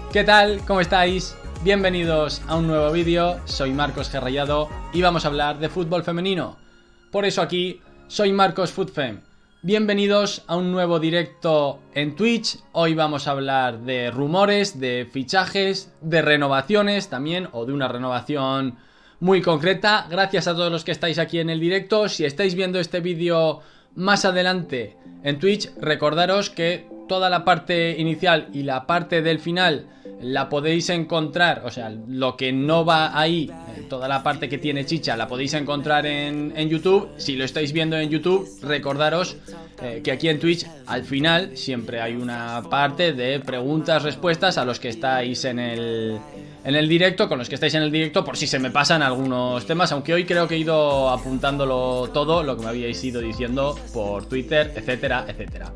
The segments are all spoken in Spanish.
¿Qué tal? ¿Cómo estáis? Bienvenidos a un nuevo vídeo, soy Marcos G. Rayado y vamos a hablar de fútbol femenino. Por eso aquí, soy Marcos FutFem. Bienvenidos a un nuevo directo en Twitch. Hoy vamos a hablar de rumores, de fichajes, de renovaciones también, o de una renovación muy concreta. Gracias a todos los que estáis aquí en el directo. Si estáis viendo este vídeo más adelante en Twitch, recordaros que toda la parte inicial y la parte del final la podéis encontrar, o sea, lo que no va ahí, toda la parte que tiene chicha, la podéis encontrar en YouTube. Si lo estáis viendo en YouTube, recordaros que aquí en Twitch al final siempre hay una parte de preguntas, respuestas a los que estáis en el directo, con los que estáis en el directo, por si se me pasan algunos temas, aunque hoy creo que he ido apuntándolo todo, lo que me habíais ido diciendo por Twitter, etcétera, etcétera.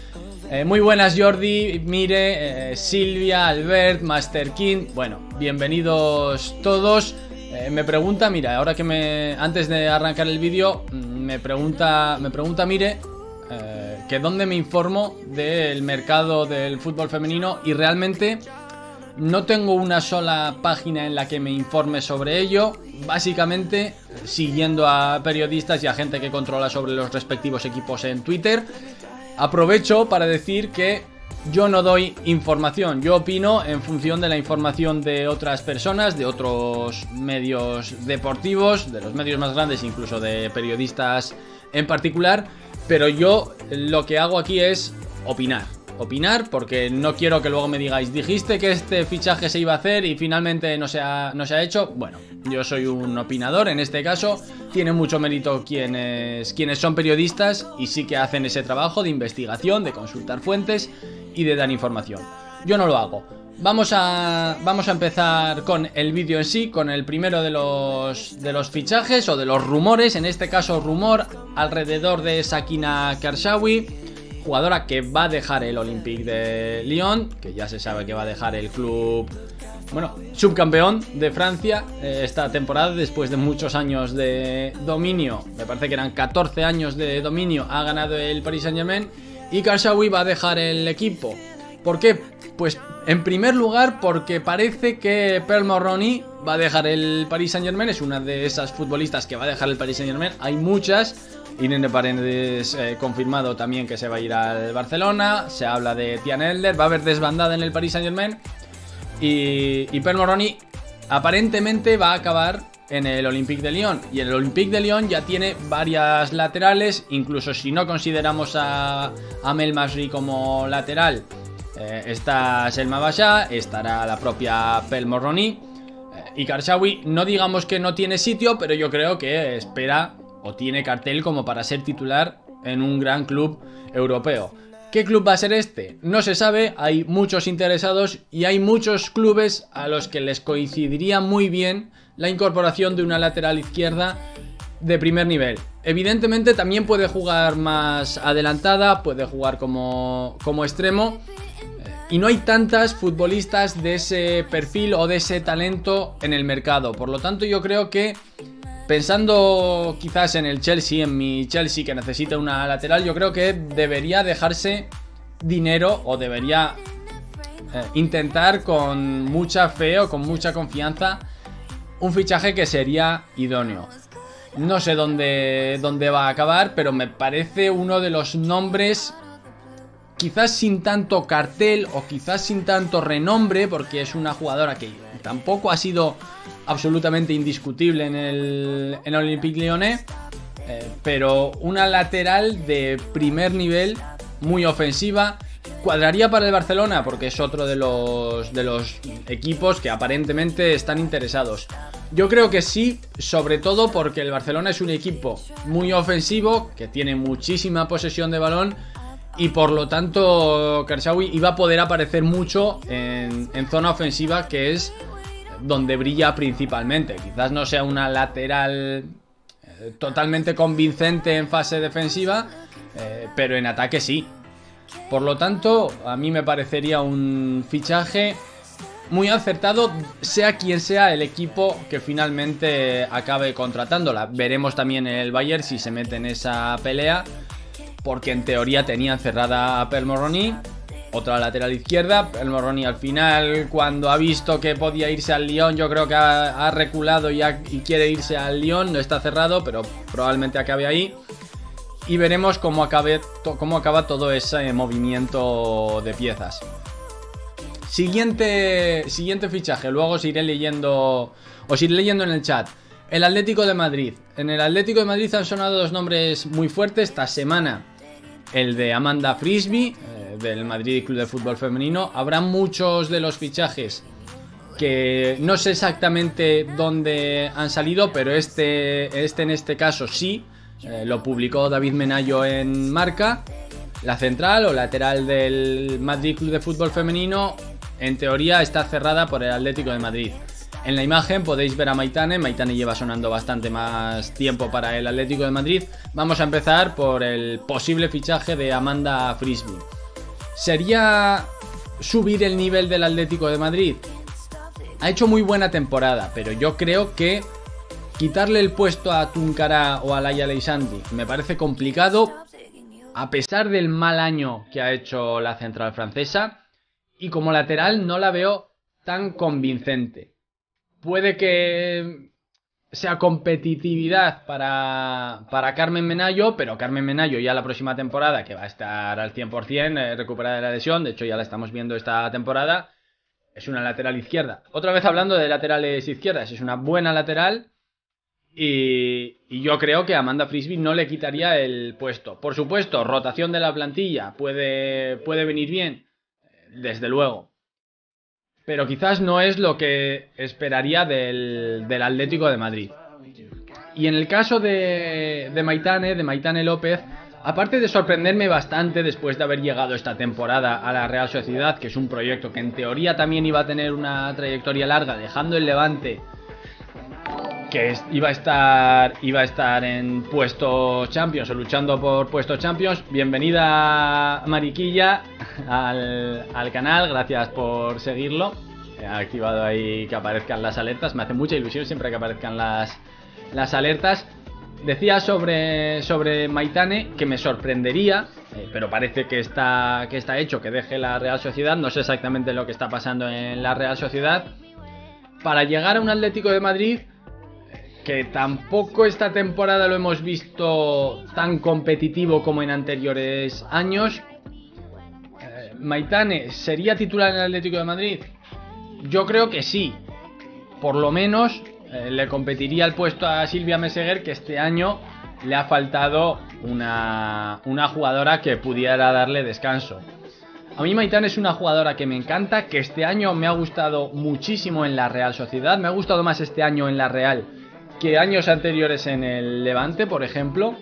Muy buenas Jordi, Mire, Silvia, Albert, Master King. Bueno, bienvenidos todos. Me pregunta, mira, ahora que antes de arrancar el vídeo, me pregunta Mire que dónde me informo del mercado del fútbol femenino, y realmente no tengo una sola página en la que me informe sobre ello. Básicamente siguiendo a periodistas y a gente que controla sobre los respectivos equipos en Twitter. Aprovecho para decir que yo no doy información, yo opino en función de la información de otras personas, de otros medios deportivos, de los medios más grandes, incluso de periodistas en particular, pero yo lo que hago aquí es opinar, porque no quiero que luego me digáis, dijiste que este fichaje se iba a hacer y finalmente no se ha hecho. Bueno, yo soy un opinador en este caso. Tiene mucho mérito quienes son periodistas y sí que hacen ese trabajo de investigación, de consultar fuentes y de dar información. Yo no lo hago. Vamos a empezar con el vídeo en sí, con el primero de los fichajes o de los rumores. En este caso, rumor alrededor de Sakina Karsawi, jugadora que va a dejar el Olympique de Lyon, que ya se sabe que va a dejar el club, bueno, subcampeón de Francia esta temporada, después de muchos años de dominio. Me parece que eran 14 años de dominio, ha ganado el Paris Saint-Germain, y Karsawi va a dejar el equipo. ¿Por qué? Pues en primer lugar porque parece que Pearl Morroni va a dejar el Paris Saint-Germain. Es una de esas futbolistas que va a dejar el Paris Saint-Germain. Hay muchas. Irene Paredes confirmado también que se va a ir al Barcelona. Se habla de Tiana Elder. Va a haber desbandada en el Paris Saint-Germain. Y Pearl Morroni aparentemente va a acabar en el Olympique de Lyon. Y el Olympique de Lyon ya tiene varias laterales. Incluso si no consideramos a Amel Masri como lateral, está Selma Basha, estará la propia Pearl Morroni. Y Karsawi, no digamos que no tiene sitio, pero yo creo que espera o tiene cartel como para ser titular en un gran club europeo. ¿Qué club va a ser este? No se sabe, hay muchos interesados y hay muchos clubes a los que les coincidiría muy bien la incorporación de una lateral izquierda de primer nivel. Evidentemente también puede jugar más adelantada, puede jugar como extremo, y no hay tantas futbolistas de ese perfil o de ese talento en el mercado. Por lo tanto, yo creo que, pensando quizás en el Chelsea, en mi Chelsea que necesita una lateral, yo creo que debería dejarse dinero, o debería intentar con mucha fe o con mucha confianza un fichaje que sería idóneo. No sé dónde va a acabar, pero me parece uno de los nombres quizás sin tanto cartel o quizás sin tanto renombre, porque es una jugadora que tampoco ha sido absolutamente indiscutible en el Olympique Lyonnais, pero una lateral de primer nivel, muy ofensiva. Cuadraría para el Barcelona porque es otro de los equipos que aparentemente están interesados. Yo creo que sí, sobre todo porque el Barcelona es un equipo muy ofensivo, que tiene muchísima posesión de balón, y por lo tanto Karsawi iba a poder aparecer mucho en zona ofensiva, que es donde brilla principalmente. Quizás no sea una lateral totalmente convincente en fase defensiva, pero en ataque sí. Por lo tanto, a mí me parecería un fichaje muy acertado, sea quien sea el equipo que finalmente acabe contratándola. Veremos también el Bayern si se mete en esa pelea, porque en teoría tenían cerrada a Pearl Morroni otra lateral izquierda. El Morroni al final, cuando ha visto que podía irse al Lyon, yo creo que ha reculado y quiere irse al Lyon. No está cerrado, pero probablemente acabe ahí. Y veremos cómo acaba todo ese movimiento de piezas. Siguiente fichaje, luego os iré leyendo en el chat. El Atlético de Madrid. En el Atlético de Madrid han sonado dos nombres muy fuertes esta semana. El de Amanda Frisby, del Madrid Club de Fútbol Femenino. Habrá muchos de los fichajes que no sé exactamente dónde han salido, pero este en este caso sí. Lo publicó David Menayo en Marca. La central o lateral del Madrid Club de Fútbol Femenino, en teoría está cerrada por el Atlético de Madrid. En la imagen podéis ver a Maitane. Maitane lleva sonando bastante más tiempo para el Atlético de Madrid. Vamos a empezar por el posible fichaje de Amanda Frisby. ¿Sería subir el nivel del Atlético de Madrid? Ha hecho muy buena temporada, pero yo creo que quitarle el puesto a Tuncará o a Laia Leisanti me parece complicado, a pesar del mal año que ha hecho la central francesa. Y como lateral no la veo tan convincente. Puede que sea competitividad para Carmen Menayo, pero Carmen Menayo ya la próxima temporada, que va a estar al 100% recuperada de la lesión, de hecho ya la estamos viendo esta temporada, es una lateral izquierda. Otra vez hablando de laterales izquierdas, es una buena lateral y yo creo que a Amanda Frisby no le quitaría el puesto. Por supuesto, rotación de la plantilla puede venir bien, desde luego. Pero quizás no es lo que esperaría del Atlético de Madrid. Y en el caso de Maitane López, aparte de sorprenderme bastante después de haber llegado esta temporada a la Real Sociedad, que es un proyecto que en teoría también iba a tener una trayectoria larga, dejando el Levante, que iba a estar en puestos Champions o luchando por puestos Champions. Bienvenida, Mariquilla, al canal, gracias por seguirlo. He activado ahí que aparezcan las alertas, me hace mucha ilusión siempre que aparezcan las alertas. Decía sobre Maitane que me sorprendería, pero parece que está hecho que deje la Real Sociedad. No sé exactamente lo que está pasando en la Real Sociedad. Para llegar a un Atlético de Madrid que tampoco esta temporada lo hemos visto tan competitivo como en anteriores años. ¿Maitane sería titular en el Atlético de Madrid? Yo creo que sí. Por lo menos le competiría el puesto a Silvia Meseguer, que este año le ha faltado una jugadora que pudiera darle descanso. A mí Maitane es una jugadora que me encanta, que este año me ha gustado muchísimo en la Real Sociedad. Me ha gustado más este año en la Real que años anteriores en el Levante, por ejemplo.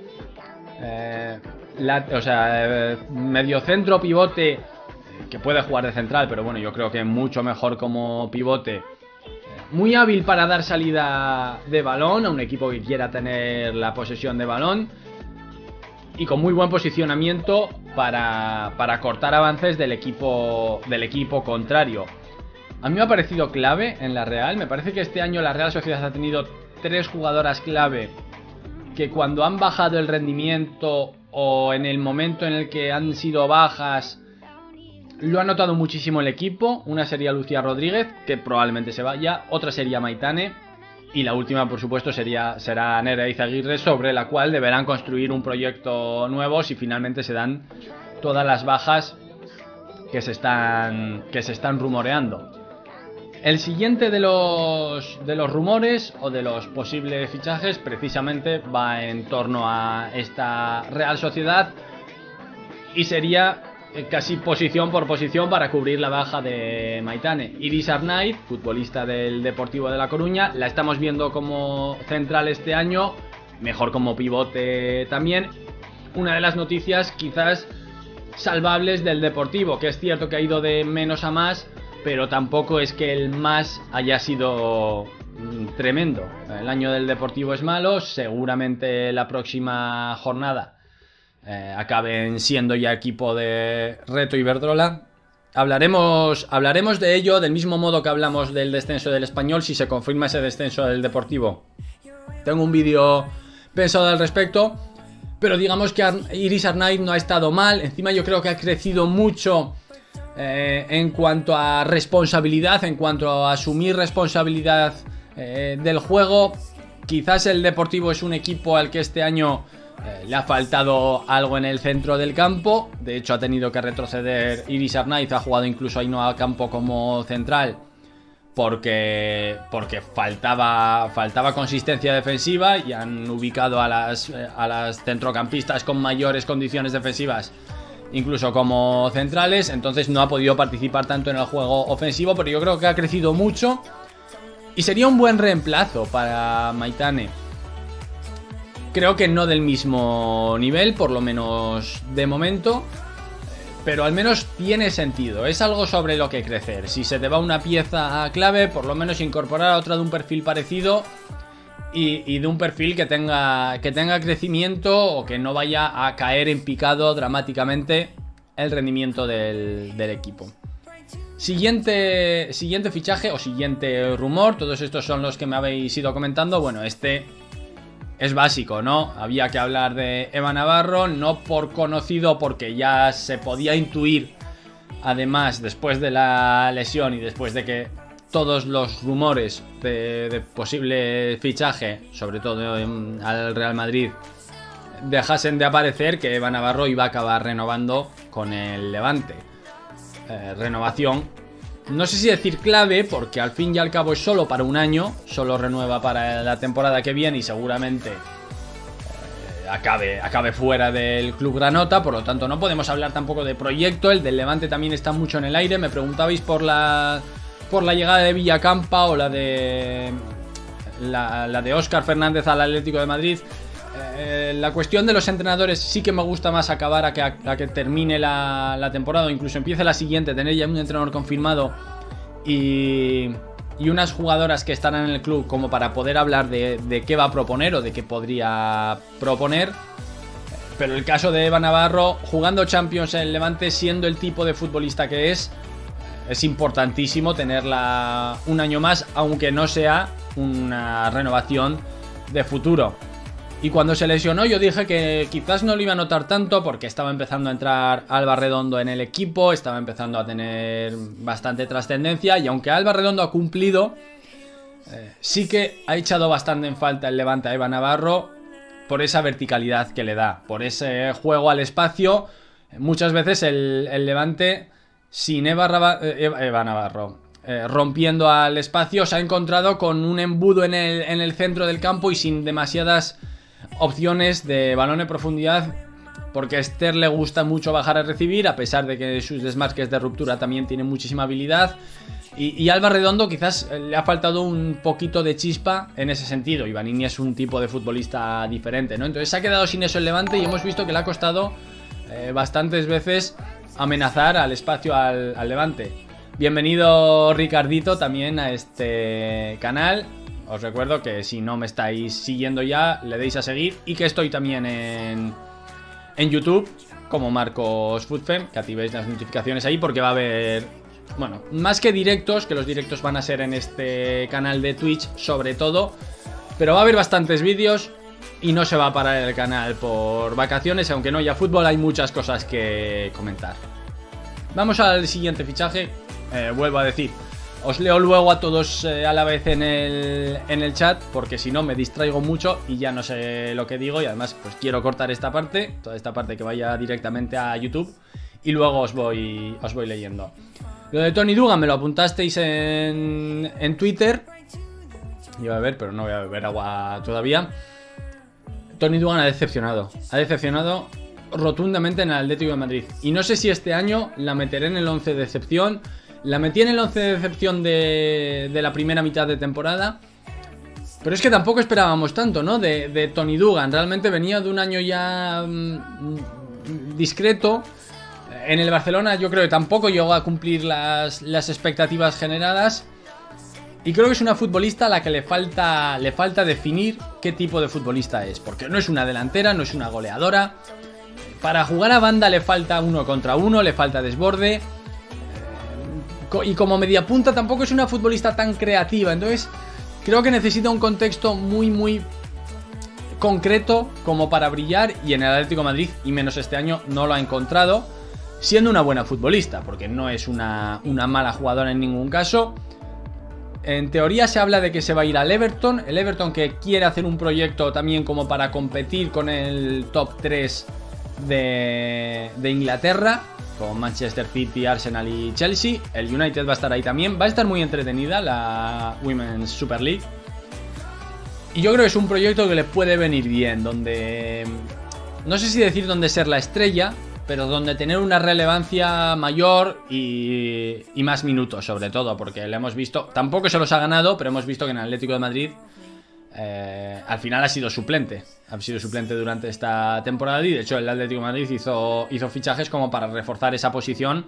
Mediocentro, pivote, que puede jugar de central, pero bueno, yo creo que mucho mejor como pivote. Muy hábil para dar salida de balón a un equipo que quiera tener la posesión de balón. Y con muy buen posicionamiento para cortar avances del equipo contrario. A mí me ha parecido clave en la Real. Me parece que este año la Real Sociedad ha tenido 3 jugadoras clave que cuando han bajado el rendimiento o en el momento en el que han sido bajas, lo ha notado muchísimo el equipo. Una sería Lucía Rodríguez, que probablemente se vaya. Otra sería Maitane. Y la última, por supuesto, será Nerea Izaguirre, sobre la cual deberán construir un proyecto nuevo si finalmente se dan todas las bajas que se están rumoreando. El siguiente de los rumores o de los posibles fichajes precisamente va en torno a esta Real Sociedad y sería casi posición por posición para cubrir la baja de Maitane. Iris Arnaiz, futbolista del Deportivo de La Coruña, la estamos viendo como central este año, mejor como pivote también. Una de las noticias quizás salvables del Deportivo, que es cierto que ha ido de menos a más, pero tampoco es que el más haya sido tremendo. El año del Deportivo es malo, seguramente la próxima jornada acaben siendo ya equipo de Reto Iberdrola. Hablaremos de ello del mismo modo que hablamos del descenso del Español, si se confirma ese descenso del Deportivo. Tengo un vídeo pensado al respecto, pero digamos que Iris Arnaiz no ha estado mal. Encima yo creo que ha crecido mucho en cuanto a responsabilidad, en cuanto a asumir responsabilidad del juego. Quizás el Deportivo es un equipo al que este año le ha faltado algo en el centro del campo. De hecho ha tenido que retroceder Iris Arnaiz, ha jugado incluso Ainhoa Campo como central porque faltaba consistencia defensiva, y han ubicado a las centrocampistas con mayores condiciones defensivas incluso como centrales. Entonces no ha podido participar tanto en el juego ofensivo, pero yo creo que ha crecido mucho y sería un buen reemplazo para Maitane. Creo que no del mismo nivel, por lo menos de momento, pero al menos tiene sentido. Es algo sobre lo que crecer. Si se te va una pieza clave, por lo menos incorporar a otra de un perfil parecido y de un perfil que tenga crecimiento, o que no vaya a caer en picado dramáticamente el rendimiento del equipo. Siguiente fichaje o siguiente rumor. Todos estos son los que me habéis ido comentando. Bueno, este es básico, ¿no? Había que hablar de Eva Navarro, no por conocido, porque ya se podía intuir, además, después de la lesión y después de que todos los rumores de posible fichaje, sobre todo al Real Madrid, dejasen de aparecer, que Eva Navarro iba a acabar renovando con el Levante. Renovación, no sé si decir clave, porque al fin y al cabo es solo para un año, solo renueva para la temporada que viene y seguramente acabe fuera del club granota. Por lo tanto no podemos hablar tampoco de proyecto. El del Levante también está mucho en el aire. Me preguntabais por la llegada de Villacampa o la de Óscar Fernández al Atlético de Madrid. La cuestión de los entrenadores sí que me gusta más acabar a que termine la temporada, o incluso empiece la siguiente, tener ya un entrenador confirmado y unas jugadoras que estarán en el club como para poder hablar de qué va a proponer o de qué podría proponer. Pero el caso de Eva Navarro, jugando Champions en el Levante, siendo el tipo de futbolista que es importantísimo tenerla un año más, aunque no sea una renovación de futuro. Y cuando se lesionó yo dije que quizás no lo iba a notar tanto, porque estaba empezando a entrar Alba Redondo en el equipo, estaba empezando a tener bastante trascendencia, y aunque Alba Redondo ha cumplido, sí que ha echado bastante en falta el Levante a Eva Navarro por esa verticalidad que le da, por ese juego al espacio. Muchas veces el Levante, sin Eva Navarro rompiendo al espacio, se ha encontrado con un embudo en el centro del campo y sin demasiadas opciones de balón en profundidad, porque a Esther le gusta mucho bajar a recibir, a pesar de que sus desmarques de ruptura también tienen muchísima habilidad. Y Alba Redondo quizás le ha faltado un poquito de chispa en ese sentido. Y Vanini es un tipo de futbolista diferente, ¿no? Entonces se ha quedado sin eso el Levante, y hemos visto que le ha costado bastantes veces amenazar al espacio al Levante. Bienvenido Ricardito también a este canal. Os recuerdo que si no me estáis siguiendo ya, le deis a seguir, y que estoy también en YouTube como Marcos Footfem, que activéis las notificaciones ahí, porque va a haber, bueno, más que directos, que los directos van a ser en este canal de Twitch sobre todo, pero va a haber bastantes vídeos y no se va a parar el canal por vacaciones, aunque no haya fútbol, hay muchas cosas que comentar. Vamos al siguiente fichaje. Vuelvo a decir, os leo luego a todos a la vez en el chat, porque si no me distraigo mucho y ya no sé lo que digo, y además pues quiero cortar esta parte, toda esta parte que vaya directamente a YouTube, y luego os voy leyendo. Lo de Tony Dugan me lo apuntasteis en Twitter. Iba a beber, pero no voy a beber agua todavía. Tony Dugan ha decepcionado rotundamente en el Atlético de Madrid, y no sé si este año la meteré en el 11 de excepción. La metí en el 11 de excepción de la primera mitad de temporada, pero es que tampoco esperábamos tanto, ¿no? De Tony Dugan. Realmente venía de un año ya discreto. En el Barcelona yo creo que tampoco llegó a cumplir las expectativas generadas, y creo que es una futbolista a la que le falta definir qué tipo de futbolista es, porque no es una delantera, no es una goleadora. Para jugar a banda le falta uno contra uno, le falta desborde. Y como mediapunta tampoco es una futbolista tan creativa. Entonces creo que necesita un contexto muy concreto como para brillar, y en el Atlético de Madrid, y menos este año, no lo ha encontrado. siendo una buena futbolista, porque no es una mala jugadora en ningún caso. En teoría se habla de que se va a ir al Everton, el Everton que quiere hacer un proyecto también como para competir con el top 3 de Inglaterra, con Manchester City, Arsenal y Chelsea. El United va a estar ahí también, va a estar muy entretenida la Women's Super League. Y yo creo que es un proyecto que le puede venir bien, donde, no sé si decir donde ser la estrella, pero donde tener una relevancia mayor y más minutos, sobre todo, porque lo hemos visto, tampoco se los ha ganado, pero hemos visto que en el Atlético de Madrid al final ha sido suplente durante esta temporada, y de hecho el Atlético de Madrid hizo fichajes como para reforzar esa posición,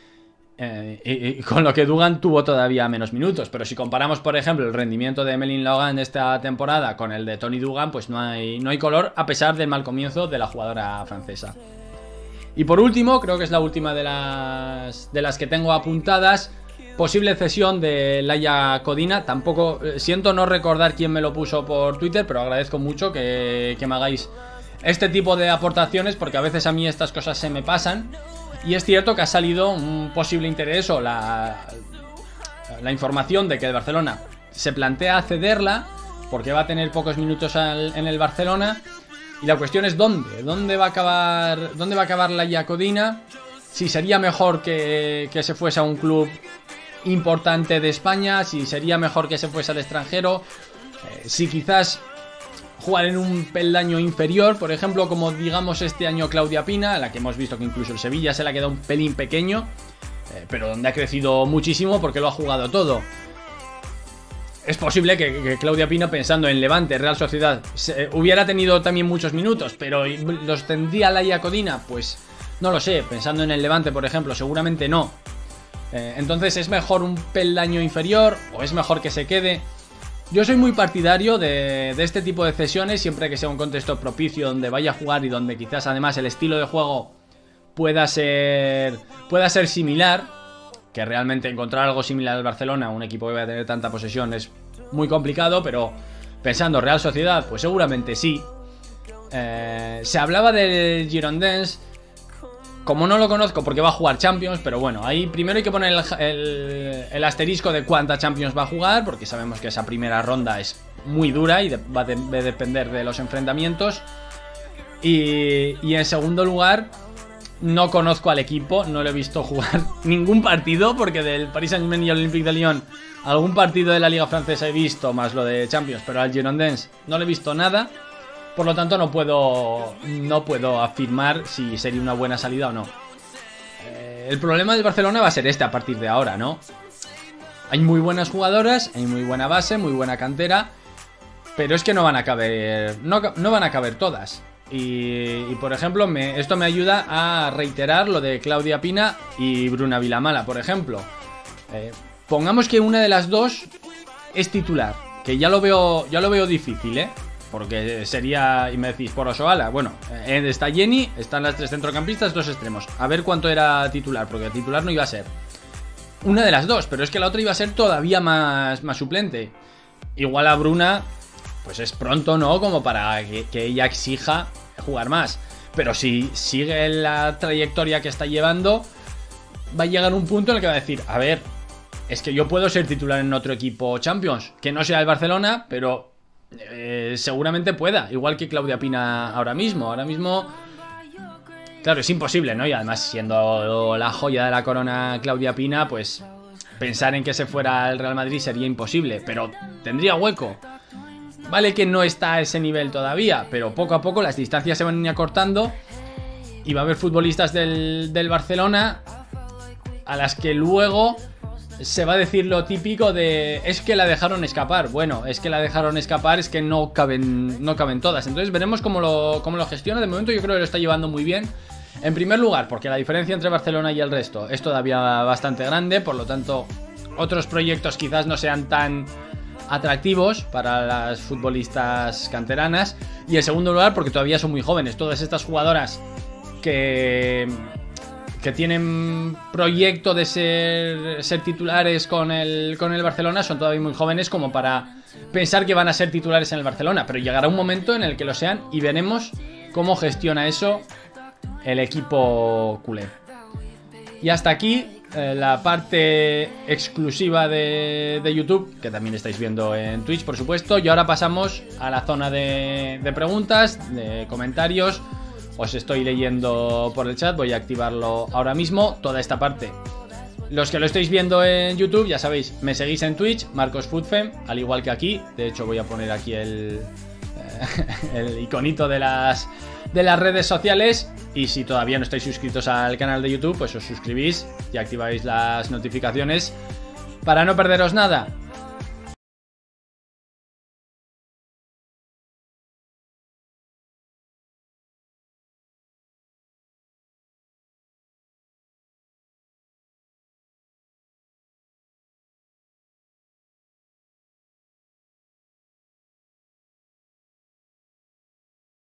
y con lo que Dugan tuvo todavía menos minutos. Pero si comparamos, por ejemplo, el rendimiento de Emmeline Logan esta temporada con el de Toni Dugan, pues no hay color, a pesar del mal comienzo de la jugadora francesa. Y por último, creo que es la última de las que tengo apuntadas, posible cesión de Laia Codina. Tampoco, siento no recordar quién me lo puso por Twitter, pero agradezco mucho que me hagáis este tipo de aportaciones, porque a veces a mí estas cosas se me pasan. Y es cierto que ha salido un posible interés o la información de que el Barcelona se plantea cederla, porque va a tener pocos minutos en el Barcelona. Y la cuestión es ¿dónde va a acabar Laia Codina? Si sería mejor que se fuese a un club importante de España, si sería mejor que se fuese al extranjero, si quizás jugar en un peldaño inferior, por ejemplo, como digamos este año Claudia Pina, a la que hemos visto que incluso el Sevilla se le ha quedado un pelín pequeño, pero donde ha crecido muchísimo porque lo ha jugado todo. Es posible que Claudia Pina, pensando en Levante, Real Sociedad, hubiera tenido también muchos minutos, pero ¿los tendría Laia Codina? Pues no lo sé, pensando en el Levante, por ejemplo, seguramente no. Entonces, ¿es mejor un peldaño inferior o es mejor que se quede? Yo soy muy partidario de este tipo de cesiones, siempre que sea un contexto propicio donde vaya a jugar y donde quizás además el estilo de juego pueda ser similar. Que realmente encontrar algo similar al Barcelona, un equipo que va a tener tanta posesión, es muy complicado, pero pensando Real Sociedad, pues seguramente sí. Se hablaba del Girondins, como no lo conozco porque va a jugar Champions, pero bueno, ahí primero hay que poner el asterisco de cuánta Champions va a jugar, porque sabemos que esa primera ronda es muy dura y va a depender de los enfrentamientos. Y en segundo lugar, no conozco al equipo, no lo he visto jugar ningún partido, porque del Paris Saint-Germain y el Olympique de Lyon algún partido de la Liga Francesa he visto, más lo de Champions, pero al Girondins no le he visto nada. Por lo tanto no puedo afirmar si sería una buena salida o no. El problema del Barcelona va a ser a partir de ahora, ¿no? Hay muy buenas jugadoras, hay muy buena base, muy buena cantera, pero es que no van a caber, no van a caber todas. Y por ejemplo, esto me ayuda a reiterar lo de Claudia Pina y Bruna Vilamala, por ejemplo. Pongamos que una de las dos es titular, que ya lo veo difícil, porque sería, y me decís, por Osoala, bueno, está Jenny, están las tres centrocampistas, dos extremos. A ver cuánto era titular, porque titular no iba a ser una de las dos, pero es que la otra iba a ser todavía más suplente. Igual a Bruna, pues es pronto, ¿no? Como para que ella exija jugar más. Pero si sigue la trayectoria que está llevando, va a llegar un punto en el que va a decir, a ver, es que yo puedo ser titular en otro equipo Champions, que no sea el Barcelona, pero seguramente pueda, igual que Claudia Pina ahora mismo, claro, es imposible, ¿no? Y además, siendo la joya de la corona Claudia Pina, pues pensar en que se fuera al Real Madrid sería imposible, pero tendría hueco. Vale que no está a ese nivel todavía, pero poco a poco las distancias se van acortando y va a haber futbolistas del Barcelona a las que luego se va a decir lo típico de es que la dejaron escapar. Bueno, es que la dejaron escapar, es que no caben todas. Entonces veremos cómo lo gestiona. De momento yo creo que lo está llevando muy bien. En primer lugar, porque la diferencia entre Barcelona y el resto es todavía bastante grande, por lo tanto otros proyectos quizás no sean tan atractivos para las futbolistas canteranas. Y en segundo lugar, porque todavía son muy jóvenes. Todas estas jugadoras que tienen proyecto de ser titulares con el Barcelona son todavía muy jóvenes como para pensar que van a ser titulares en el Barcelona, pero llegará un momento en el que lo sean y veremos cómo gestiona eso el equipo culé. Y hasta aquí la parte exclusiva de YouTube, que también estáis viendo en Twitch, por supuesto. Y ahora pasamos a la zona de preguntas, de comentarios. Os estoy leyendo por el chat, voy a activarlo ahora mismo, toda esta parte. Los que lo estáis viendo en YouTube, ya sabéis, me seguís en Twitch, MarcosFootFem, al igual que aquí. De hecho voy a poner aquí el iconito de las redes sociales. Y si todavía no estáis suscritos al canal de YouTube, pues os suscribís y activáis las notificaciones para no perderos nada.